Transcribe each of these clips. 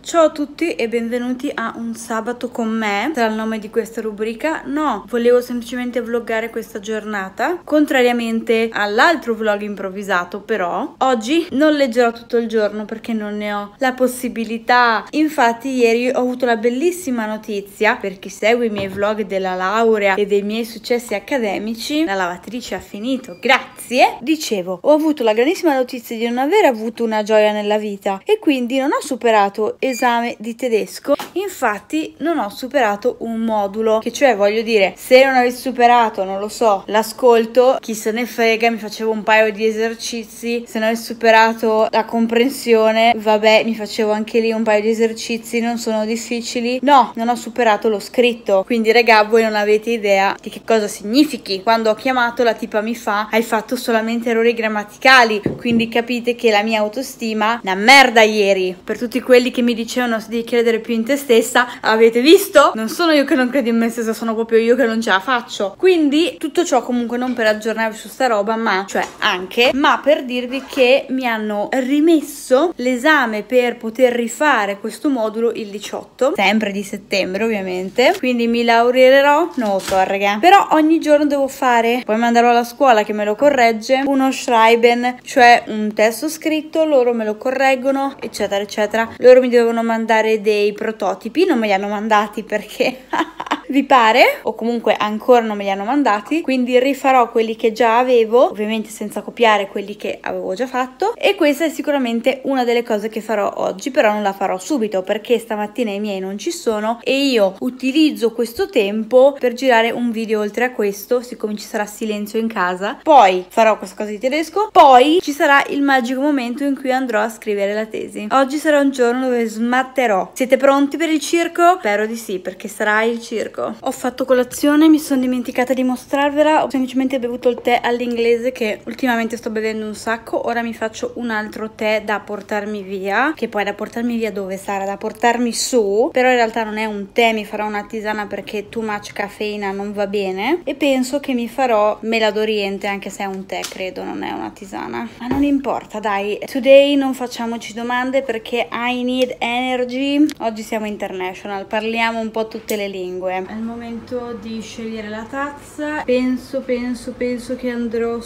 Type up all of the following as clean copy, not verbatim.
Ciao a tutti e benvenuti a un sabato con me, sarà il nome di questa rubrica. No, volevo semplicemente vloggare questa giornata, contrariamente all'altro vlog improvvisato. Però oggi non leggerò tutto il giorno perché non ne ho la possibilità. Infatti ieri ho avuto la bellissima notizia, per chi segue i miei vlog della laurea e dei miei successi accademici, la lavatrice ha finito, grazie. Dicevo, ho avuto la grandissima notizia di non aver avuto una gioia nella vita e quindi non ho superato esame di tedesco. Infatti non ho superato un modulo, che cioè, voglio dire, se non avessi superato, non lo so, l'ascolto, chi se ne frega, mi facevo un paio di esercizi. Se non avessi superato la comprensione, vabbè, mi facevo anche lì un paio di esercizi, non sono difficili. No, non ho superato lo scritto, quindi raga, voi non avete idea di che cosa significhi. Quando ho chiamato, la tipa mi fa: hai fatto solamente errori grammaticali. Quindi capite che la mia autostima è una merda ieri. Per tutti quelli che mi dicevano si devi credere più in te stessa, avete visto? Non sono io che non credo in me stessa, sono proprio io che non ce la faccio. Quindi tutto ciò comunque non per aggiornarvi su sta roba, ma cioè anche, ma per dirvi che mi hanno rimesso l'esame per poter rifare questo modulo il 18, sempre di settembre ovviamente. Quindi mi laureerò, non lo so raga, però ogni giorno devo fare, poi manderò alla scuola che me lo corregge, uno Schreiben, cioè un testo scritto, loro me lo correggono eccetera eccetera. Loro mi dovevano mandare dei prototipi, non me li hanno mandati perché vi pare, o comunque ancora non me li hanno mandati, quindi rifarò quelli che già avevo, ovviamente senza copiare quelli che avevo già fatto. E questa è sicuramente una delle cose che farò oggi, però non la farò subito perché stamattina i miei non ci sono e io utilizzo questo tempo per girare un video. Oltre a questo, siccome ci sarà silenzio in casa, poi farò questa cosa di tedesco, poi ci sarà il magico momento in cui andrò a scrivere la tesi. Oggi sarà un giorno dove smatterò. Siete pronti per il circo? Spero di sì, perché sarà il circo. Ho fatto colazione, mi sono dimenticata di mostrarvela, ho semplicemente bevuto il tè all'inglese che ultimamente sto bevendo un sacco. Ora mi faccio un altro tè da portarmi via, che poi da portarmi via dove sarà? Da portarmi su, però in realtà non è un tè, mi farò una tisana perché too much caffeina non va bene e penso che mi farò mela d'Oriente, anche se è un tè, credo, non è una tisana, ma non importa, dai. Today non facciamoci domande perché I need energy. Oggi siamo international, parliamo un po' tutte le lingue. È il momento di scegliere la tazza. Penso che andrò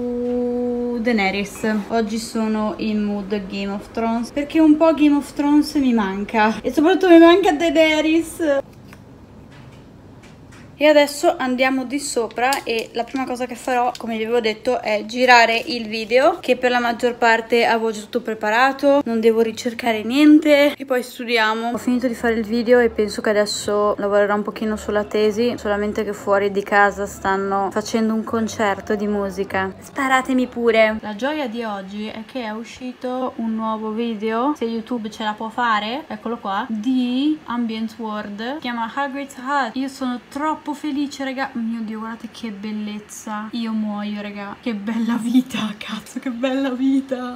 su Daenerys. Oggi sono in mood Game of Thrones perché un po' Game of Thrones mi manca e soprattutto mi manca Daenerys. E adesso andiamo di sopra e la prima cosa che farò, come vi avevo detto, è girare il video, che per la maggior parte avevo già tutto preparato, non devo ricercare niente e poi studiamo. Ho finito di fare il video e penso che adesso lavorerò un pochino sulla tesi, solamente che fuori di casa stanno facendo un concerto di musica. Sparatemi pure! La gioia di oggi è che è uscito un nuovo video, se YouTube ce la può fare, eccolo qua, di Ambient World, si chiama Hagrid's Hut. Io sono troppo felice raga, mio dio guardate che bellezza, io muoio raga, che bella vita, cazzo che bella vita.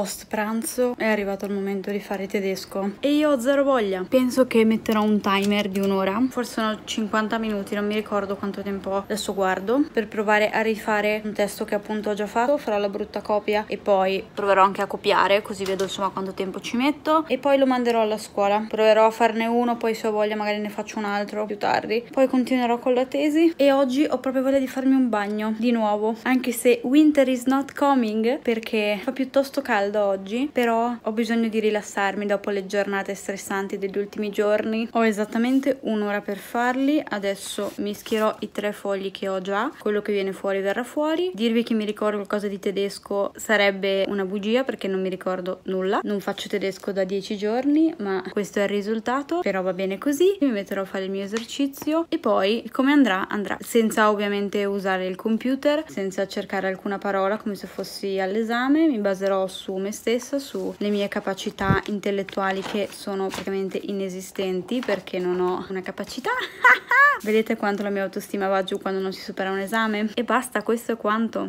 post pranzo è arrivato il momento di fare tedesco e io ho zero voglia. Penso che metterò un timer di un'ora, forse sono 50 minuti, non mi ricordo quanto tempo ho, adesso guardo, per provare a rifare un testo che appunto ho già fatto. Farò la brutta copia e poi proverò anche a copiare, così vedo insomma quanto tempo ci metto e poi lo manderò alla scuola. Proverò a farne uno, poi se ho voglia magari ne faccio un altro più tardi, poi continuerò con la tesi. E oggi ho proprio voglia di farmi un bagno di nuovo, anche se winter is not coming, perché fa piuttosto caldo oggi, però ho bisogno di rilassarmi dopo le giornate stressanti degli ultimi giorni. Ho esattamente un'ora per farli. Adesso mischierò i 3 fogli che ho già, quello che viene fuori verrà fuori. Dirvi che mi ricordo qualcosa di tedesco sarebbe una bugia, perché non mi ricordo nulla, non faccio tedesco da 10 giorni, ma questo è il risultato. Però va bene così, mi metterò a fare il mio esercizio e poi come andrà andrà, senza ovviamente usare il computer, senza cercare alcuna parola come se fossi all'esame. Mi baserò su me stessa, sulle mie capacità intellettuali che sono praticamente inesistenti perché non ho una capacità. Vedete quanto la mia autostima va giù quando non si supera un esame? E basta, questo è quanto.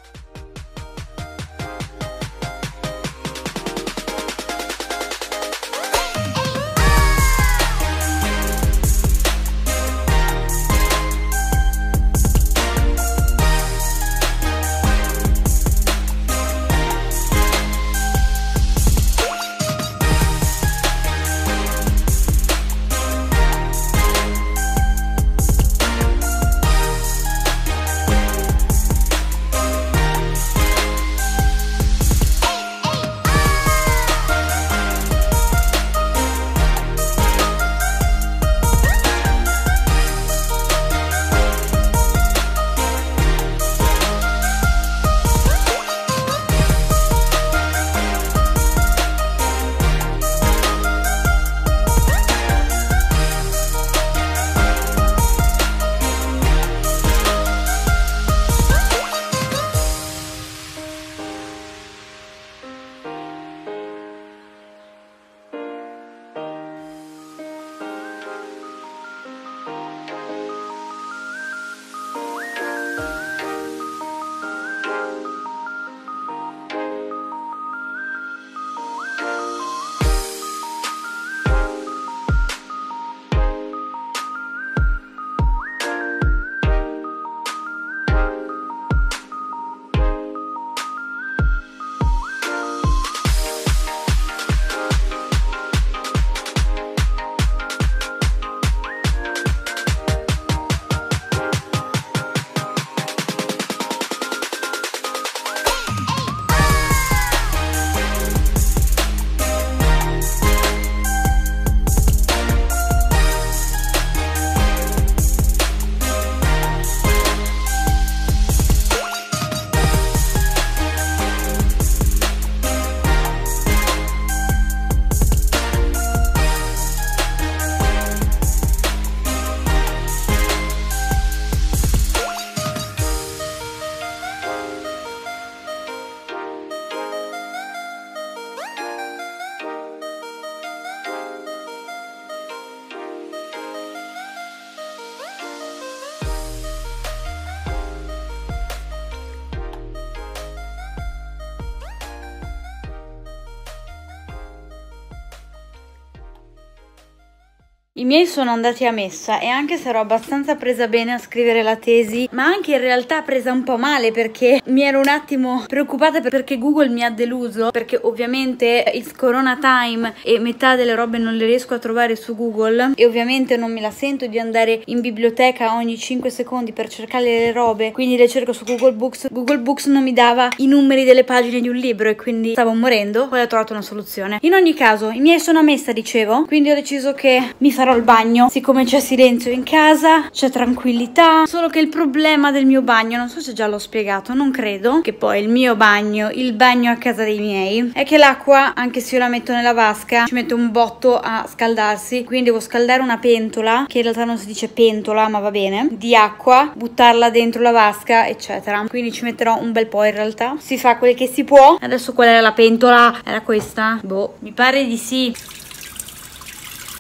I miei sono andati a messa e anche se ero abbastanza presa bene a scrivere la tesi, ma anche in realtà presa un po' male perché mi ero un attimo preoccupata perché Google mi ha deluso, perché ovviamente it's Corona time e metà delle robe non le riesco a trovare su Google e ovviamente non me la sento di andare in biblioteca ogni 5 secondi per cercare le robe, quindi le cerco su Google Books. Google Books non mi dava i numeri delle pagine di un libro e quindi stavo morendo. Poi ho trovato una soluzione. In ogni caso i miei sono a messa, dicevo, quindi ho deciso che mi farò il bagno. Siccome c'è silenzio in casa, c'è tranquillità, solo che il problema del mio bagno, non so se già l'ho spiegato, non credo, che poi il mio bagno, il bagno a casa dei miei, è che l'acqua, anche se io la metto nella vasca, ci mette un botto a scaldarsi, quindi devo scaldare una pentola, che in realtà non si dice pentola ma va bene, di acqua, buttarla dentro la vasca eccetera, quindi ci metterò un bel po'. In realtà si fa quel che si può. Adesso qual era la pentola? Era questa? Boh, mi pare di sì.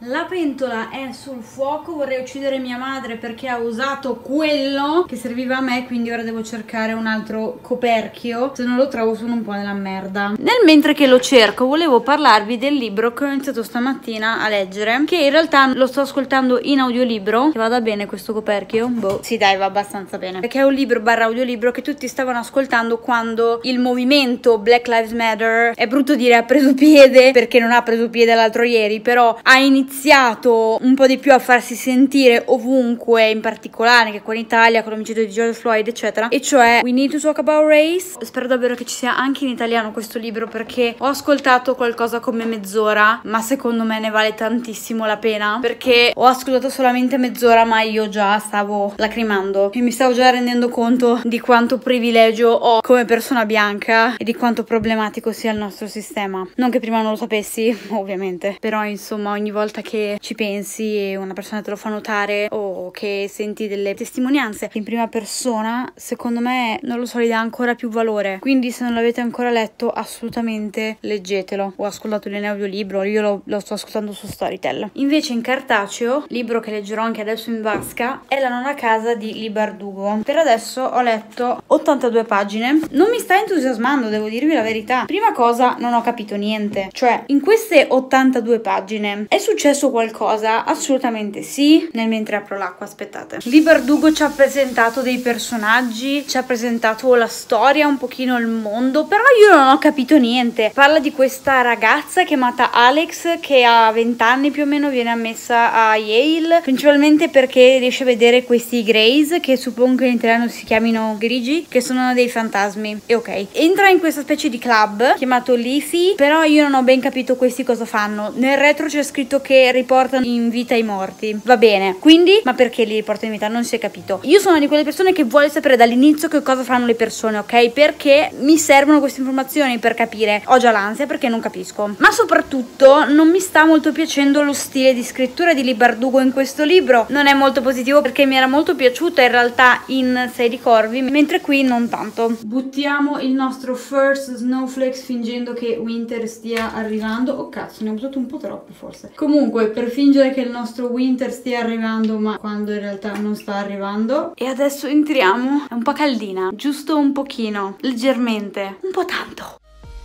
La pentola è sul fuoco, vorrei uccidere mia madre perché ha usato quello che serviva a me, quindi ora devo cercare un altro coperchio. Se non lo trovo sono un po' nella merda. Mentre che lo cerco volevo parlarvi del libro che ho iniziato stamattina a leggere, che in realtà lo sto ascoltando in audiolibro. Che vada bene questo coperchio? Boh, sì dai, va abbastanza bene, perché è un libro barra audiolibro che tutti stavano ascoltando quando il movimento Black Lives Matter, è brutto dire ha preso piede perché non ha preso piede l'altro ieri, però ha iniziato un po' di più a farsi sentire ovunque, in particolare anche qua in Italia con l'omicidio di George Floyd eccetera, e cioè We Need to Talk About Race. Spero davvero che ci sia anche in italiano questo libro, perché ho ascoltato qualcosa come mezz'ora, ma secondo me ne vale tantissimo la pena, perché ho ascoltato solamente mezz'ora ma io già stavo lacrimando e mi stavo già rendendo conto di quanto privilegio ho come persona bianca e di quanto problematico sia il nostro sistema. Non che prima non lo sapessi, ovviamente, però insomma ogni volta che ci pensi e una persona te lo fa notare o che senti delle testimonianze in prima persona, secondo me, non lo so, gli dà ancora più valore. Quindi se non l'avete ancora letto, assolutamente leggetelo. Ho ascoltato in audiolibro, io lo sto ascoltando su Storytel. Invece in cartaceo, libro che leggerò anche adesso in vasca, è La nona casa di Leigh Bardugo. Per adesso ho letto 82 pagine. Non mi sta entusiasmando, devo dirvi la verità. Prima cosa, non ho capito niente. Cioè, in queste 82 pagine è successo qualcosa? Assolutamente sì. Nel mentre apro l'acqua, aspettate. Leigh Bardugo ci ha presentato dei personaggi, ci ha presentato la storia, un pochino il mondo, però io non ho capito niente. Parla di questa ragazza chiamata Alex che a 20 anni più o meno viene ammessa a Yale, principalmente perché riesce a vedere questi Greys, che suppongo che in italiano si chiamino grigi, che sono dei fantasmi. E ok, entra in questa specie di club chiamato Leafy, però io non ho ben capito questi cosa fanno. Nel retro c'è scritto che riportano in vita i morti. Va bene, quindi, ma perché li riportano in vita? Non si è capito. Io sono di quelle persone che vuole sapere dall'inizio che cosa fanno le persone, ok? Perché mi servono queste informazioni per capire. Ho già l'ansia perché non capisco. Ma soprattutto non mi sta molto piacendo lo stile di scrittura di Leigh Bardugo in questo libro. Non è molto positivo perché mi era molto piaciuta in realtà in Sei di Corvi, mentre qui non tanto. Buttiamo il nostro first snowflakes fingendo che winter stia arrivando. Oh cazzo, ne ho buttato un po' troppo forse. Comunque, per fingere che il nostro winter stia arrivando, ma quando in realtà non sta arrivando. E adesso entriamo. È un po' caldina, giusto un pochino, leggermente, un po' tanto.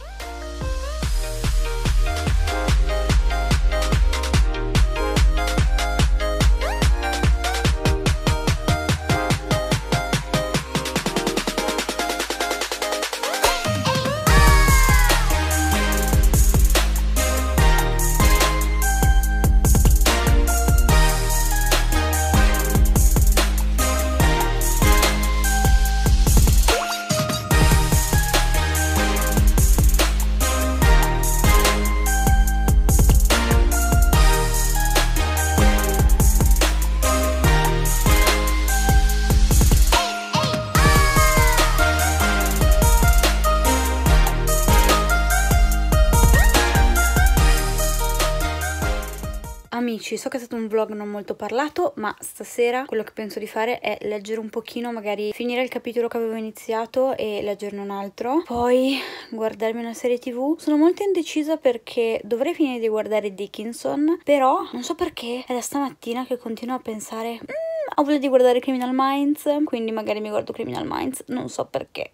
Amici, so che è stato un vlog non molto parlato, ma stasera quello che penso di fare è leggere un pochino, magari finire il capitolo che avevo iniziato e leggerne un altro, poi guardarmi una serie TV. Sono molto indecisa perché dovrei finire di guardare Dickinson, però non so perché è da stamattina che continuo a pensare ho voglia di guardare Criminal Minds, quindi magari mi guardo Criminal Minds, non so perché.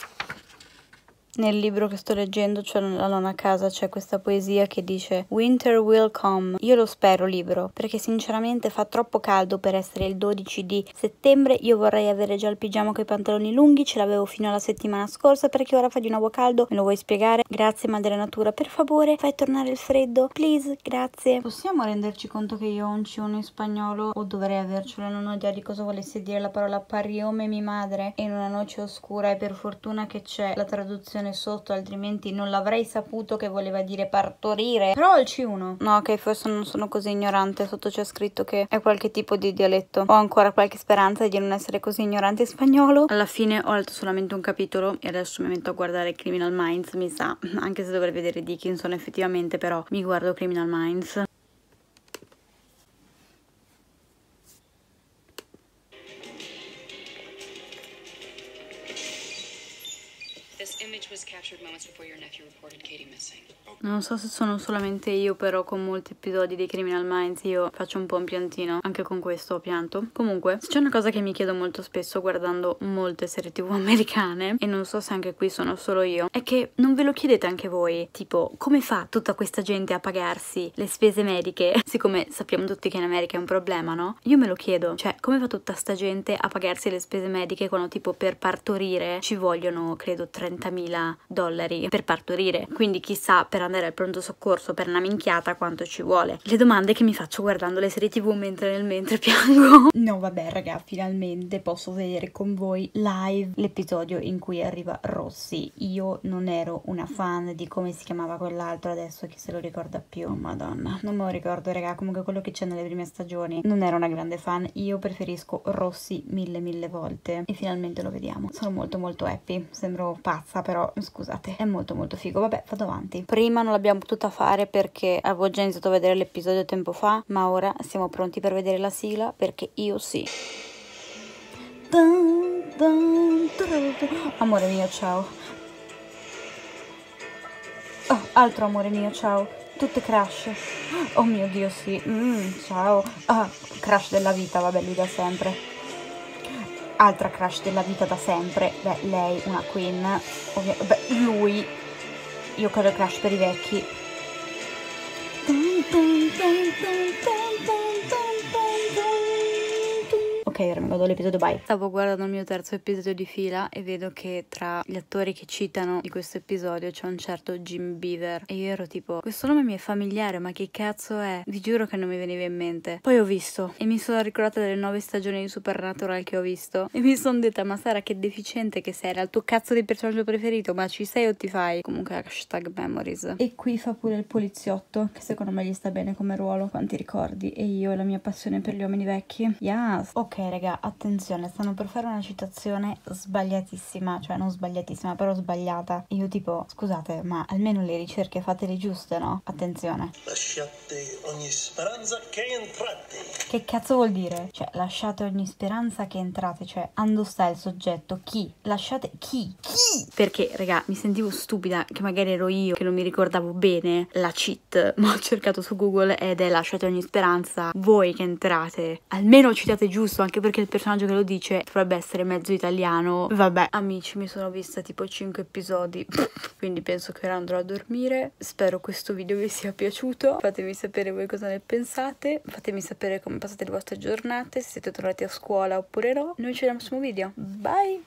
Nel libro che sto leggendo, cioè La nona casa, c'è questa poesia che dice Winter will come. Io lo spero libro, perché sinceramente fa troppo caldo per essere il 12 di settembre. Io vorrei avere già il pigiama con i pantaloni lunghi, ce l'avevo fino alla settimana scorsa, perché ora fa di nuovo caldo. Me lo vuoi spiegare? Grazie madre natura, per favore fai tornare il freddo, please, grazie. Possiamo renderci conto che io ho un C1 in spagnolo, o dovrei avercelo? Non ho idea di cosa volesse dire la parola pariome mi madre in una noce oscura, e per fortuna che c'è la traduzione sotto, altrimenti non l'avrei saputo che voleva dire partorire. Però ho il C1. No, ok, forse non sono così ignorante. Sotto c'è scritto che è qualche tipo di dialetto. Ho ancora qualche speranza di non essere così ignorante in spagnolo. Alla fine ho letto solamente un capitolo e adesso mi metto a guardare Criminal Minds, mi sa. Anche se dovrei vedere Dickinson effettivamente, però mi guardo Criminal Minds. Non so se sono solamente io, però con molti episodi di Criminal Minds io faccio un po' un piantino. Anche con questo ho pianto. Comunque, se c'è una cosa che mi chiedo molto spesso guardando molte serie TV americane, e non so se anche qui sono solo io, è che non ve lo chiedete anche voi? Tipo, come fa tutta questa gente a pagarsi le spese mediche? Siccome sappiamo tutti che in America è un problema, no? Io me lo chiedo. Cioè, come fa tutta sta gente a pagarsi le spese mediche quando tipo per partorire ci vogliono, credo, $30.000 per partorire? Quindi chissà per andare al pronto soccorso per una minchiata quanto ci vuole. Le domande che mi faccio guardando le serie TV mentre piango. No vabbè raga, finalmente posso vedere con voi live l'episodio in cui arriva Rossi. Io non ero una fan di come si chiamava quell'altro, adesso chi se lo ricorda più. Oh, madonna, non me lo ricordo raga, comunque quello che c'è nelle prime stagioni. Non ero una grande fan, io preferisco Rossi mille volte e finalmente lo vediamo. Sono molto happy, sembro pazza però scusate, è molto figo. Vabbè, vado avanti. Prima non l'abbiamo potuta fare perché avevo già iniziato a vedere l'episodio tempo fa, ma ora siamo pronti per vedere la sigla perché io sì. Amore mio, ciao. Oh, altro amore mio, ciao. Tutte crush. Oh mio Dio, sì. Ciao. Ah, crush della vita, vabbè, lui da sempre. Altra crush della vita da sempre. Beh, lei, una queen. Beh, lui. Io credo crush per i vecchi. Ok, ora mi godo l'episodio, bye. Stavo guardando il mio terzo episodio di fila e vedo che tra gli attori che citano di questo episodio c'è un certo Jim Beaver. E io ero tipo, questo nome mi è familiare, ma che cazzo è? Vi giuro che non mi veniva in mente. Poi ho visto e mi sono ricordata delle 9 stagioni di Supernatural che ho visto. E mi sono detta, ma Sara, che deficiente che sei, era il tuo cazzo di personaggio preferito, ma ci sei o ti fai? Comunque hashtag memories. E qui fa pure il poliziotto, che secondo me gli sta bene come ruolo. Quanti ricordi? E io e la mia passione per gli uomini vecchi. Yes. Ok raga, attenzione, stanno per fare una citazione sbagliatissima, cioè non sbagliatissima, però sbagliata. Io tipo, scusate, ma almeno le ricerche fatele giuste, no? Attenzione. Lasciate ogni speranza che entrate. Che cazzo vuol dire? Cioè, lasciate ogni speranza che entrate, cioè, ando sta il soggetto, chi? Lasciate chi? Chi? Perché, raga, mi sentivo stupida, che magari ero io, che non mi ricordavo bene la cheat, ma ho cercato su Google ed è lasciate ogni speranza, voi che entrate. Almeno citate giusto, anche perché il personaggio che lo dice dovrebbe essere mezzo italiano. Vabbè, amici, mi sono vista tipo 5 episodi, quindi penso che ora andrò a dormire. Spero questo video vi sia piaciuto. Fatemi sapere voi cosa ne pensate. Fatemi sapere come passate le vostre giornate, se siete tornati a scuola oppure no. Noi ci vediamo al prossimo video. Bye!